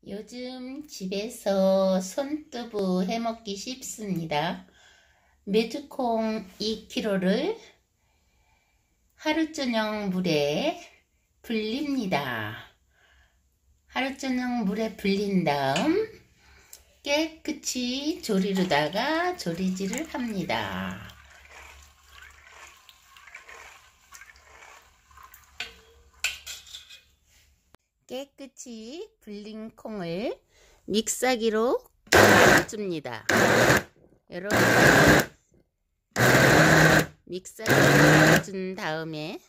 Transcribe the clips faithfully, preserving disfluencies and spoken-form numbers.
요즘 집에서 손두부 해먹기 쉽습니다. 메주콩 이 킬로그램을 하루 저녁 물에 불립니다. 하루 저녁 물에 불린 다음 깨끗이 조리로다가 조리질을 합니다. 깨끗이 불린 콩을 믹서기로 줍니다. 이렇게 믹서기로 준 다음에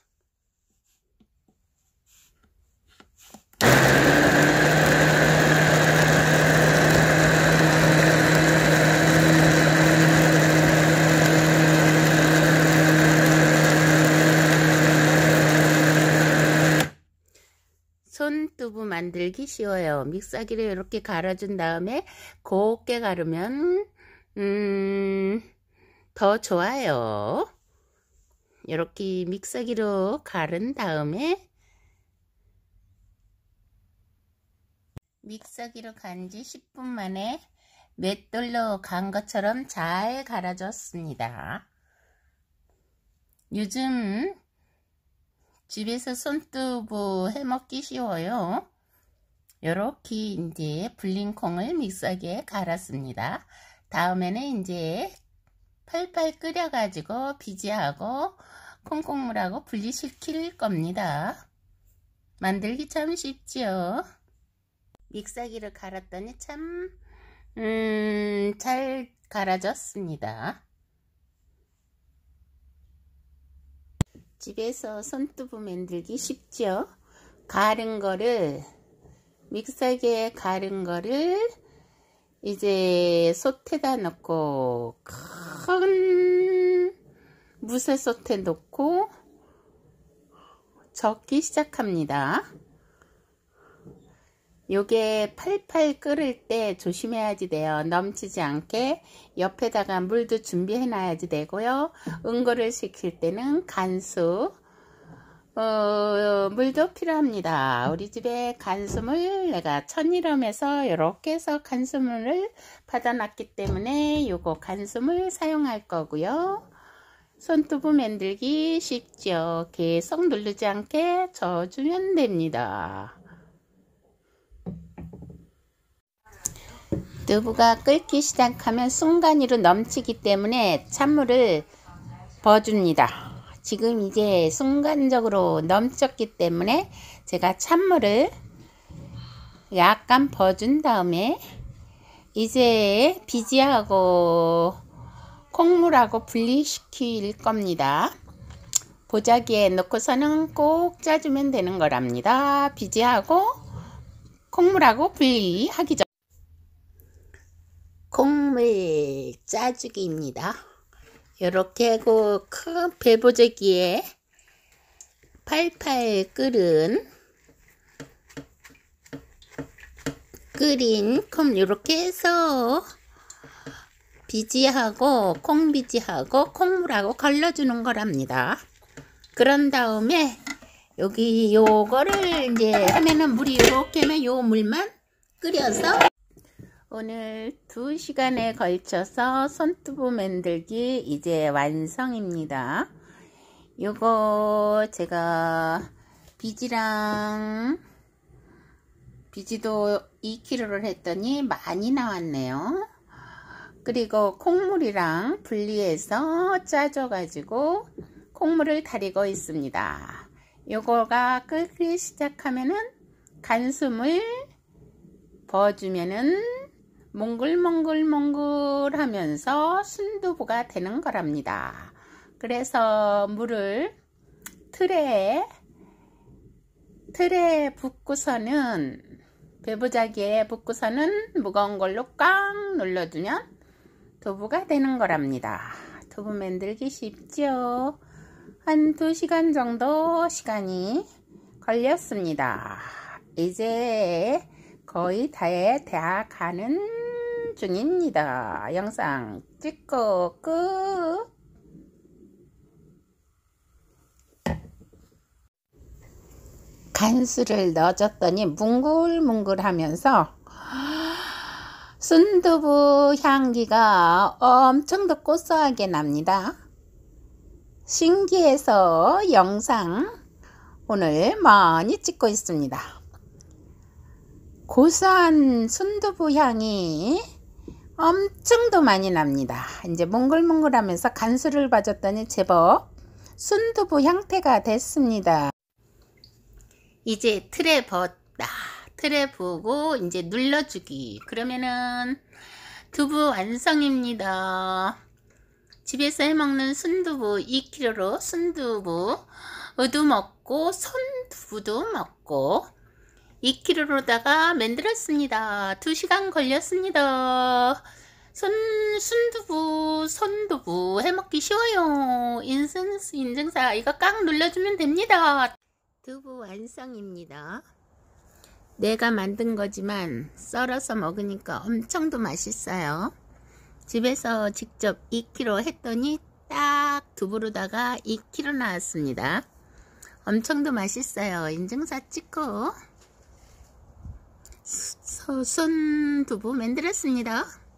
손두부 만들기 쉬워요. 믹서기를 이렇게 갈아준 다음에 곱게 갈으면 음, 더 좋아요. 이렇게 믹서기로 갈은 다음에 믹서기로 간 지 십 분 만에 맷돌로 간 것처럼 잘 갈아졌습니다. 요즘 집에서 손두부 해먹기 쉬워요. 요렇게 이제 불린 콩을 믹서기에 갈았습니다. 다음에는 이제 팔팔 끓여 가지고 비지하고 콩국물하고 분리시킬 겁니다. 만들기 참 쉽지요. 믹서기를 갈았더니 참 음, 잘 갈아졌습니다. 집에서 손두부 만들기 쉽죠. 갈은 거를 믹서기에 갈은 거를 이제 솥에다 넣고 큰 무쇠솥에 넣고 젓기 시작합니다. 요게 팔팔 끓을 때 조심해야지 돼요. 넘치지 않게 옆에다가 물도 준비해 놔야지 되고요. 응고를 시킬 때는 간수 어, 물도 필요합니다. 우리 집에 간수물 내가 천일염에서 이렇게 해서 간수물을 받아놨기 때문에 요거 간수물 사용할 거고요. 손두부 만들기 쉽죠. 계속 누르지 않게 저어주면 됩니다. 두부가 끓기 시작하면 순간으로 넘치기 때문에 찬물을 부어줍니다. 지금 이제 순간적으로 넘쳤기 때문에 제가 찬물을 약간 부어준 다음에 이제 비지하고 콩물하고 분리시킬 겁니다. 보자기에 넣고서는 꼭 짜주면 되는 거랍니다. 비지하고 콩물하고 분리하기 전 콩물 짜주기입니다. 이렇게 그 큰 배보자기에 팔팔 끓은 끓인 콩 이렇게 해서 비지하고 콩비지하고 콩물하고 걸러주는 거랍니다. 그런 다음에 여기 요거를 이제 하면은 물이 이렇게 하면 요 물만 끓여서 오늘 두 시간에 걸쳐서 손두부 만들기 이제 완성입니다. 요거 제가 비지랑 비지도 이 킬로그램를 했더니 많이 나왔네요. 그리고 콩물이랑 분리해서 짜줘 가지고 콩물을 다리고 있습니다. 요거가 끓기 시작하면은 간수물 부어주면은 몽글몽글몽글 하면서 순두부가 되는 거랍니다. 그래서 물을 틀에 틀에 붓고서는 배부자기에 붓고서는 무거운 걸로 꽉 눌러주면 두부가 되는 거랍니다. 두부 만들기 쉽죠. 한 두 시간 정도 시간이 걸렸습니다. 이제 거의 다에 다 가는 중입니다. 영상 찍고 끝. 간수를 넣어줬더니 뭉글뭉글 하면서 순두부 향기가 엄청 더 고소하게 납니다. 신기해서 영상 오늘 많이 찍고 있습니다. 고소한 순두부 향이 엄청 더 많이 납니다. 이제 몽글몽글하면서 간수를 봐줬더니 제법 순두부 형태가 됐습니다. 이제 틀에 부었다. 틀에 부고 이제 눌러주기. 그러면은 두부 완성입니다. 집에서 해먹는 순두부 이 킬로그램로 순두부도 먹고 손두부도 먹고 이 킬로그램로다가 만들었습니다. 두 시간 걸렸습니다. 손, 순두부, 손두부 해먹기 쉬워요. 인증, 인증사 이거 꽉 눌러주면 됩니다. 두부 완성입니다. 내가 만든 거지만 썰어서 먹으니까 엄청 더 맛있어요. 집에서 직접 이 킬로그램 했더니 딱 두부로다가 이 킬로그램 나왔습니다. 엄청 더 맛있어요. 인증사 찍고 손두부 만들었습니다.